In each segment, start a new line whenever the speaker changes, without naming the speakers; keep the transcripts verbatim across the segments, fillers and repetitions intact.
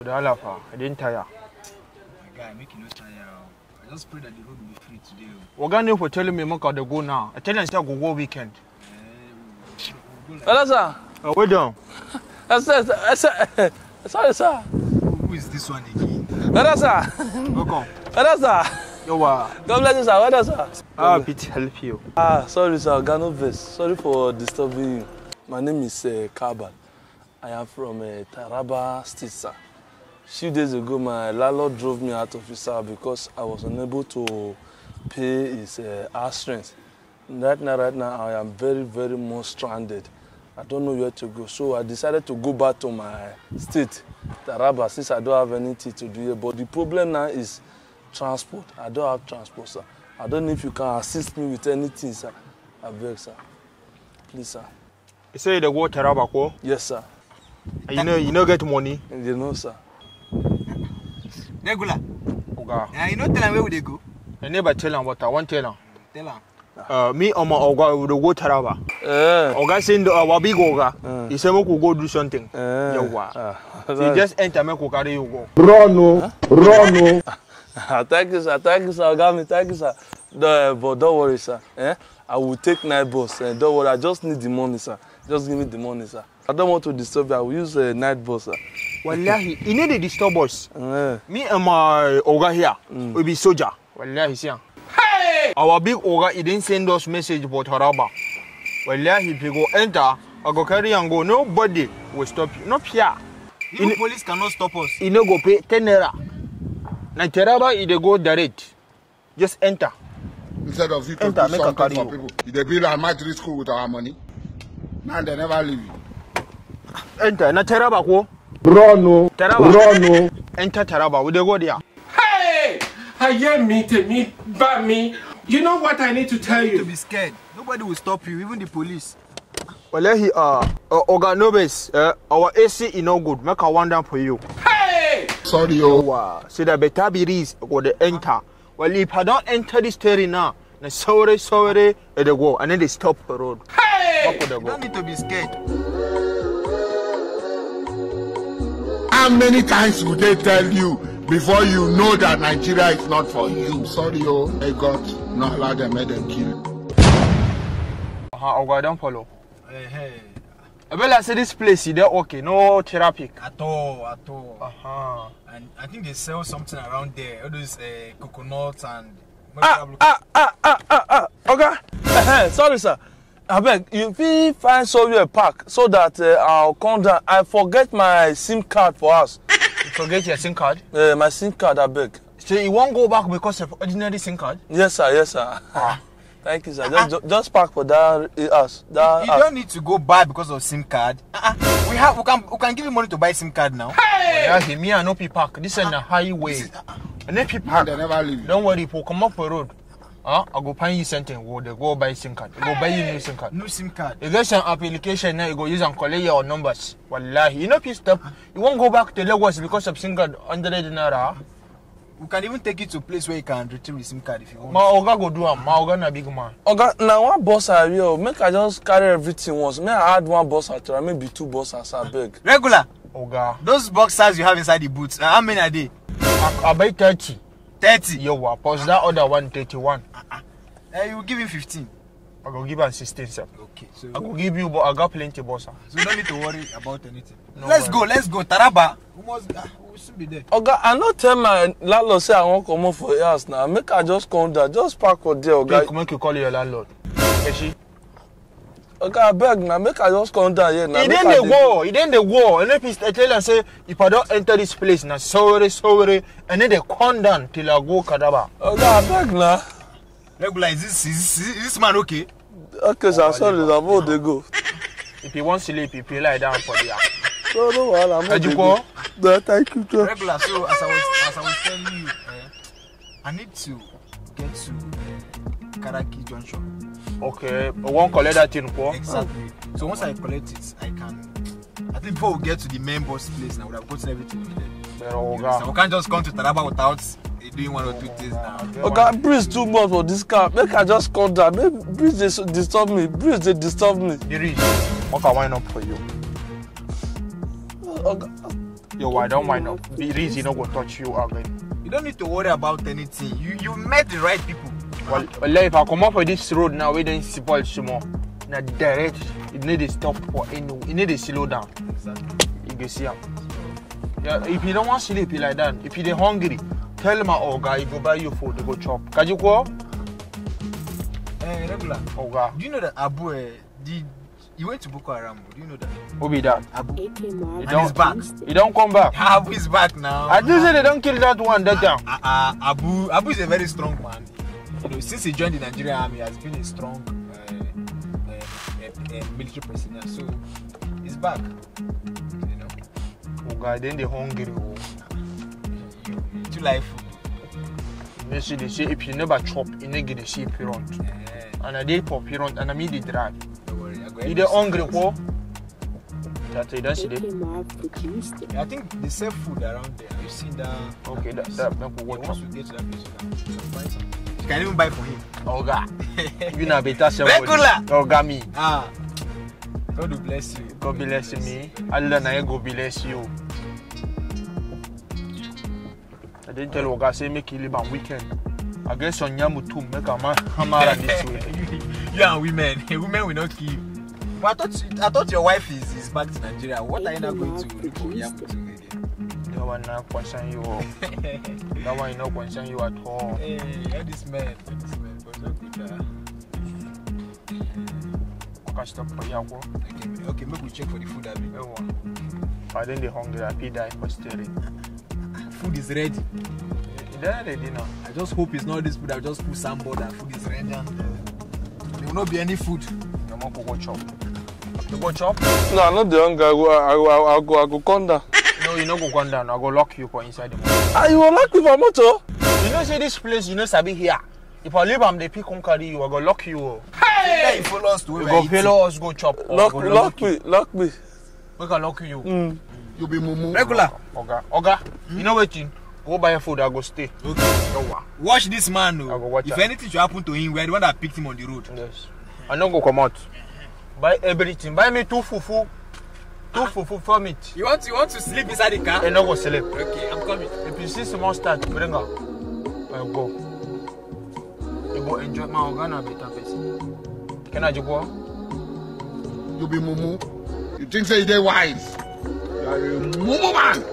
The Alafa, I didn't tire.
My guy, make you not tire. I just pray that the road will be free today.
We're for telling me Moka to go now. I tell you instead go go weekend.
Hello, sir.
Oh, wait down.
Sorry, sir.
Who is this one again?
Hello, sir.
Welcome.
Hello, sir.
Yo, uh,
God bless you, sir. Welcome, sir.
I'll be to help you.
Ah, sorry, sir. Gano Vest. Sorry for disturbing you. My name is uh, Kabal. I am from uh, Taraba State, sir. A few days ago, my landlord drove me out of his sir because I was unable to pay his uh, house rent. Right now, right now, I am very, very much stranded. I don't know where to go. So I decided to go back to my state, Taraba, since I don't have anything to do here. But the problem now is transport. I don't have transport, sir. I don't know if you can assist me with anything, sir. I beg, sir. Please, sir.
You say the go Taraba ko?
Yes, sir.
And you know you know get money?
You know, sir.
Regular.
Oga.
Yeah, you know tell him where would they go?
I never tell him what I want tell him.
Tell him.
Uh, me or my Oga will go Taraba.
Eh.
Oga saying the our big Oga.
Uh.
He said we could go do something.
Eh.
Yawa.
Ah.
So you just enter me carry you go.
Run, huh? Run, no.
Thank you, sir. Thank you, sir. Got me. Thank you, sir. The, but don't worry, sir. Eh? I will take night bus. Eh? Don't worry. I just need the money, sir. Just give me the money, sir. I don't want to disturb you. I will use a uh, night bus, sir.
Wallahi, you need to disturb us.
Eh.
Me and my Oga here
Mm.
will be soldier. Wallahi, see. Hey! Our big Oga, he didn't send us message about Taraba. Wallahi, if you go enter, I go carry and go. Nobody will stop you. Not here.
Even in, police cannot stop us.
You no go pay ten naira. Na Taraba, you dey go direct. Just enter.
Instead of you to
Enter,
do
make a
something
carry
for
you.
people. They build a mattress school with our money. Now they never leave you.
Enter. Na Taraba ko?
Run, no.
Taraba.
Run, no.
Enter Taraba. We dey go there.
Hey! I hear me, to me, but me. You know what I need to tell
You need to
you?
be scared. Nobody will stop you, even the police.
Wallahi, uh, uh Oga Nobes, uh, our A C is no good. Make a one down for you.
Hey!
Sorry, yo.
Wow. So the better be is go the enter. Well, if I don't enter this terrain now, na sorry, sorry, they go and then they stop the road.
Hey!
Back with the
You
go.
don't need to be scared.
How many times would they tell you before you know that Nigeria is not for you? Sorry, yo. Hey, God, not allow them, let them kill.
Uh-huh, Oga, don't follow.
Hey, hey.
I better say this place is there okay, no traffic.
At all, at all.
Uh-huh.
And I think they sell something around there. All those uh, coconuts and.
Ah, ah, ah, ah, ah, ah. Okay. Eh, sorry, sir. I beg, you fit find somewhere park so that uh, I'll come down. I forget my SIM card for us.
You forget your SIM card?
Uh, my SIM card, I beg.
So you won't go back because of ordinary SIM card?
Yes, sir. Yes, sir.
Ah.
Thank you, sir. Just, ju- just park for that uh, house. That
You
house.
don't need to go back because of SIM card. Uh-uh. We have, we can, we can give you money to buy SIM card now.
Yeah, me and no people park. This is a highway. And then people
Now
park.
they never leave you.
Don't worry, people come up the road. Huh? I go find you something. Go they go buy SIM card. Go buy you new SIM card.
No SIM card.
You get some application now. You go use and collect your numbers. Wallahi, you know, if you stop, you won't go back to Lagos because of SIM card under the naira.
We can even take you to a place where you can retrieve the SIM card if you want.
My Oga go do am. My Oga na big man.
Okay, now one bus I will make I just carry everything once. May I add one bus at maybe two buses, I beg.
Regular.
Oga,
Those boxers you have inside the boots, uh, how many are they?
I, I buy thirty.
thirty.
Yo, wa pause that other one thirty-one.
Uh, you will give him fifteen.
I go give am sixteen, sir.
Okay, so,
I go give you, but I got plenty, boss.
so you don't need to worry about anything.
No
let's
worry.
go, let's go. Taraba. We must, uh, we'll soon be there.
Okay, I not tell my landlord say I won't come up for your house now. Make I just come down, just park for there,
Okay,
okay.
come make you call your landlord. Eshi.
Okay, I beg now, make I just come down here now.
He
make
then
I
the
dey-
war, he then the war. And if he tell and say, if I don't enter this place, now sorry, sorry, and then they come down till I go Kadaba.
Okay, I beg now.
Regular, is this, is this, is this man okay?
Okay, sir, sorry, I'm about to go.
If he wants sleep, he play lie down for the
No, no, well, I'm about to
Ajuko?
go. No, thank you, sir.
Regular, so as I was, as I was telling you, uh, I need to get to Karaki Junction.
Okay, I won't collect that thing, for.
Exactly. So once I collect it, I can. I think before we get to the main boss place, now we have gotten everything we needed.
But
So
Oga,
we can't just come to Taraba without uh, doing one or two things now.
Okay, breeze too much for this car. Make I just come down. Make breeze they disturb me. Breeze they disturb me.
the reach. What can I wind up for you?
Okay,
Yo, I don't mind. Not. Be reason not gonna touch you again.
You don't need to worry about anything. You you met the right people.
Well, well if I come up for this road now, we don't spoil some more. Now direct, you need to stop for any. You need to slow down.
Exactly.
You can see him. Yeah, if you don't want to sleep like that, if you're hungry, tell my Oga, you go buy your food, you go chop. Can you go?
Eh, regular.
Oga.
Do you know that Abu uh, did? He went to Boko Haram. Do you know that?
Who be that?
Abu.
He
And
don't
he's back.
He don't come back.
Abu is back now.
I just said they don't kill that one that time.
Uh, uh, Abu Abu is a very strong man. You know, since he joined the Nigerian army, he has been a strong uh, uh, uh, uh, military personnel. So he's back. You know.
Oga, then they hungry. Oh.
You, you too like food.
You see, they say if you never chop, you never get the sheep around.
Uh,
And I did pop around and I made the drive.
don't worry. I go
You the hungry, oh? That's it, that's it.
I think they sell food around there. Have you seen that?
Okay, that, that, that will
Yeah,
work.
once we get to that place, you can, you can buy some. You can even buy for him.
Oga, you know better somebody.
Regular.
Oga me.
Ah, God will bless you.
God bless me. Allah na go bless you. I didn't tell Oga say make you live on weekend. I guess on Yamu too make a man hammer this way.
You and women, women will not kill you. But I thought I thought your wife is, is back to Nigeria. What are you not going to look for Yamu to again?
That one not concern you. That one not concern you at all.
Hey, all this man, all this man, but so good. Uh,
I can stop for you.
okay, okay, maybe we check for the food. Abi.
I then the hungry, I die for steering.
Food is ready.
They're ready now.
I just hope it's not this food. I just put some board and food is ready. And, uh, there will not be any food.
Your mom will go chop. You go chop?
No, I'm not the hunger. I go, I go, I go, I go come down.
No, you no go go down. I go lock you for inside the motor.
Ah, you will lock me for motor?
You know, say this place, you know, Sabi here. If I leave, I'm the pick on carry you. I go lock you.
Hey! You follow us to
You
where
go follow us, go chop.
Lock,
go
lock me, lock me.
We can lock you.
Mm.
You be mumu.
Regular.
Oga, Oga, mm. You know what? Go buy food. I go stay.
Okay. Watch this man.
I go
No.
watch
If
her.
anything should happen to him, we're the one that picked him on the road.
Yes. I no go come out. Buy everything. Buy me two fufu. Two fufu for meat.
You want you want to sleep inside the car?
I no go sleep.
Okay, I'm coming.
If you see someone start, bring her. I go. You go enjoy my organ better person. Can I just go?
You be mumu. You think say they wise? You are a mumu man.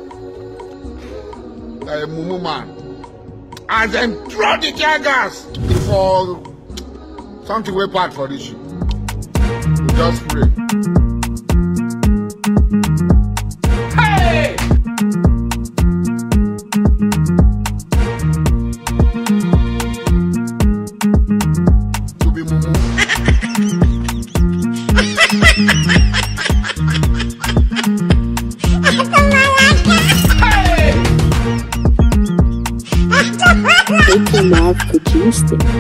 You are a mumu man. And then throw the tear gas for something way bad for this shit. You just pray.
Hey!
You be mumu.
Produced it.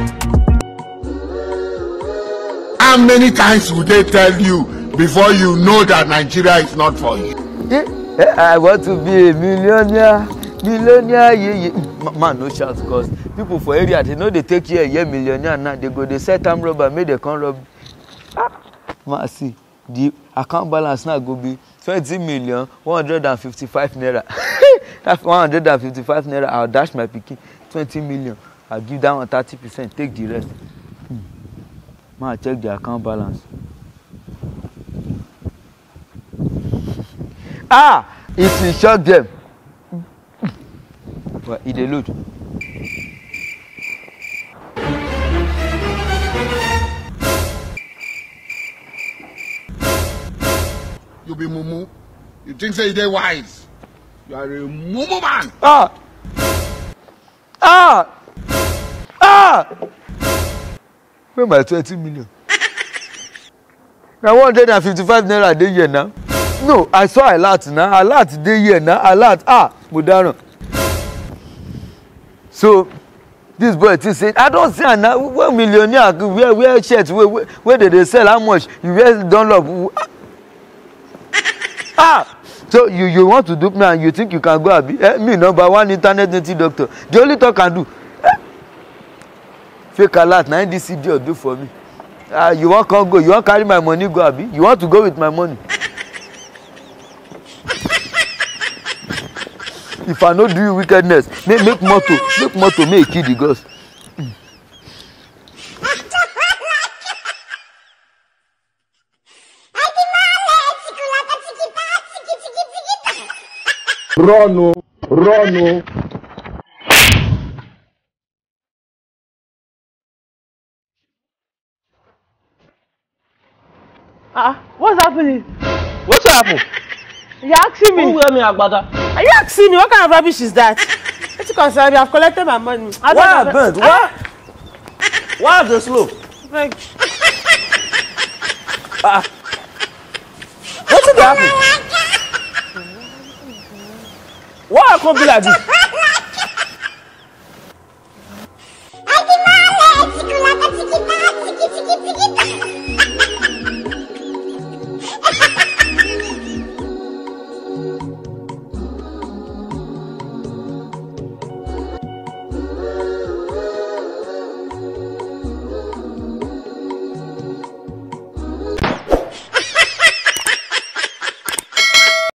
How many times would they tell you before you know that Nigeria is not for you?
I want to be a millionaire, millionaire, yeah, yeah. Man, no chance, because people for area, they know they take you a year millionaire now, they go, they set time robber, make they come rob. Ah, man, see, the account balance now go be twenty million, one hundred fifty-five naira. That's one hundred fifty-five naira, I'll dash my pikin, twenty million. I'll give that one thirty percent, take the rest. Hmm. Man, check the account balance. Ah, it will shock them. But it dey load.
You be mumu. You think say they wise? You are a mumu man.
Ah, ah, ah. Where my twenty million? Now one hundred and fifty-five naira dey here now. No, I saw alert now. Alert dey here now. Alert. Ah, Budano. So this boy too say, I don't see now. One millionaire wear wear shirt where where, where they, they sell how much? You wear Dunlop. Ah. So you you want to dupe me and you think you can go abi? Eh, me number one internet native doctor. The only talk I can do. Eh? Fake alert. Now this idiot do for me. Ah, you want come go? You want carry my money go abi? You want to go with my money? if I no do you wickedness, make make motor, make motor, make kill the ghost.
Run, oh, run, oh.
Ah, what's happening?
What's happened?
You're asking me?
Who wear me agbada?
Are you asking me? What kind of rubbish is that? It's concerned. I've collected my money. I
Why
don't
bent?
Ah.
Why? Why the slow?
Like,
Ah. What's happening? Why I can't be like this?